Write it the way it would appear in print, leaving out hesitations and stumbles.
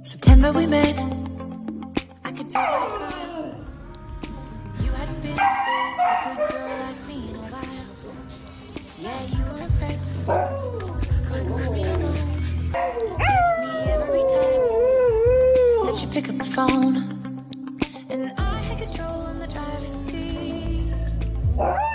September we met. I could tell by your smile you hadn't been with a good girl like me in a while. Yeah, you were impressed. Couldn't leave me alone. Text me every time that you pick up the phone, and I had control in the driver's seat.